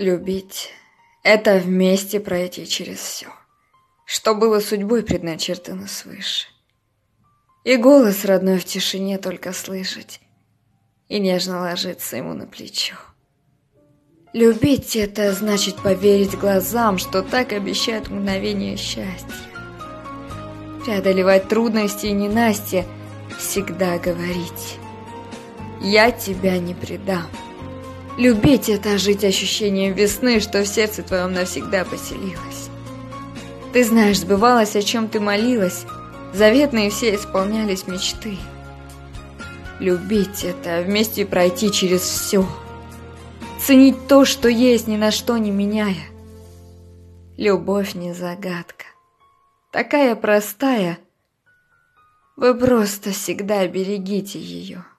Любить — это вместе пройти через все, что было судьбой предначертано свыше. И голос родной в тишине только слышать, и нежно ложиться ему на плечо. Любить — это значит поверить глазам, что так обещают мгновение счастья. Преодолевать трудности и ненастья, всегда говорить: «Я тебя не предам». Любить — это жить ощущением весны, что в сердце твоем навсегда поселилось. Ты знаешь, сбывалось, о чем ты молилась, заветные все исполнялись мечты. Любить — это вместе пройти через все, ценить то, что есть, ни на что не меняя. Любовь не загадка, такая простая, вы просто всегда берегите ее.